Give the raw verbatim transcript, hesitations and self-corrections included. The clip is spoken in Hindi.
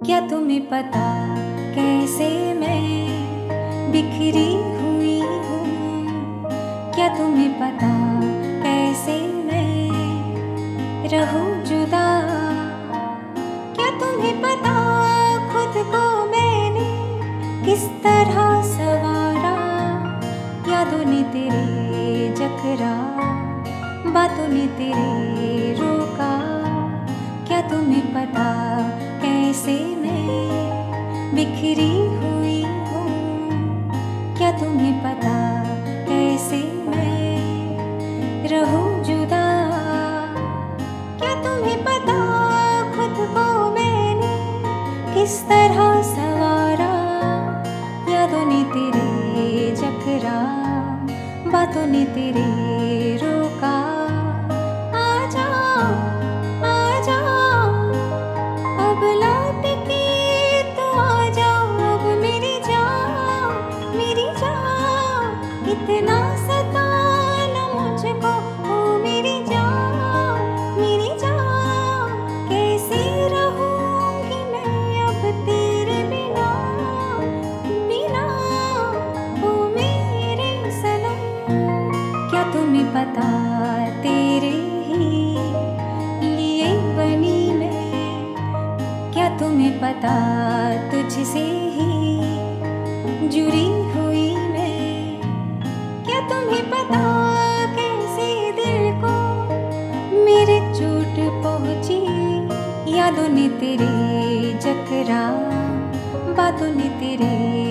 क्या तुम्हें पता कैसे मैं बिखरी हुई हूँ? क्या तुम्हें पता कैसे मैं रहूं जुदा? क्या तुम्हें पता खुद को मैंने किस तरह संवारा? यादों ने तेरे जकरा, बातों ने तेरे रोका। क्या तुम्हें पता कैसे मैं बिखरी हुई हूँ? क्या तुम्हें पता कैसे मैं रहूं जुदा? क्या तुम्हें पता खुद को मैंने किस तरह संवारा? यादों ने तेरे जकरा, बातों ने तेरे रोका। आजा आजा अब लौट के तो आजा, अब मेरी जान मेरी जान इतना सताना मुझको। ओ मेरी जान मेरी जान कैसे रहूंगी मैं अब तेरे बिना बिना ओ मेरे सनम। क्या तुम्हें पता तेरे ही लिए बनी मैं? क्या तुम्हें पता तुझसे ही जुड़ी हुई मैं? क्या तुम्हें पता कैसे दिल को मेरे चोट पहुंची? यादों ने तेरे जकरा, बातों ने तेरे